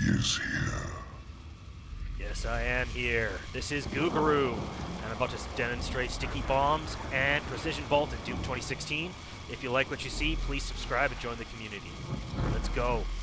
is here. Yes, I am here. This is Googaroo, and I'm about to demonstrate sticky bombs and precision bolt in Doom 2016. If you like what you see, please subscribe and join the community. Let's go.